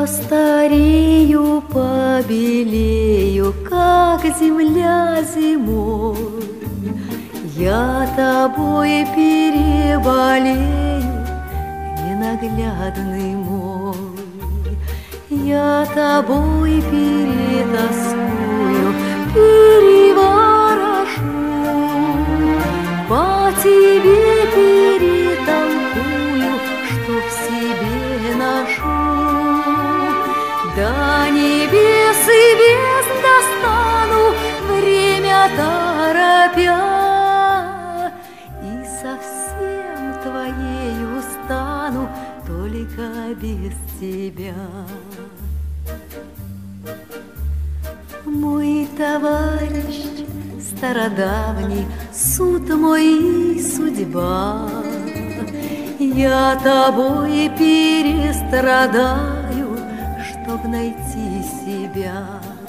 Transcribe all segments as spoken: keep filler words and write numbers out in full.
постарею, побелею, как земля зимой. Я тобой переболею, ненаглядный мой. Я тобой перетаскую, переворошу, по тебе перетолкую, что в себе ношу. До небес и бездн достану, время торопя, и совсем твоею стану, только без тебя. Мой товарищ стародавний, суд мой и судьба, я тобой перестрадаю, чтоб найти себя.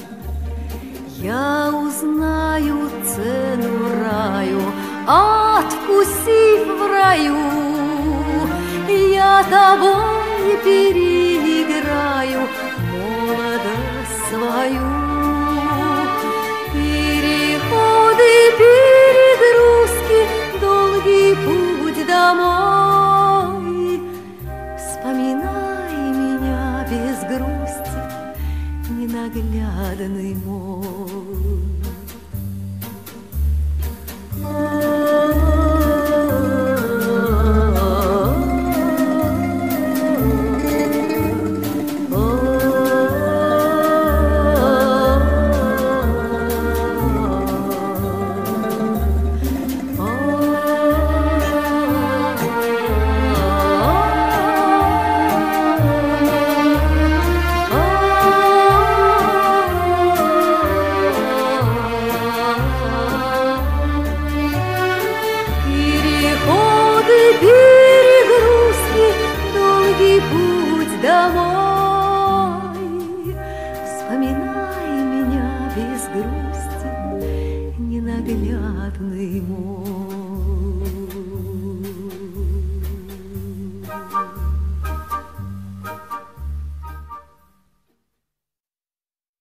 Я узнаю цену раю, откусив в раю, я тобой переиграю молодость свою. Переходы, перегрузки, долгий путь домой. Вспоминай меня без грусти, ненаглядный мой. Путь домой. Вспоминай меня без грусти, ненаглядный мой.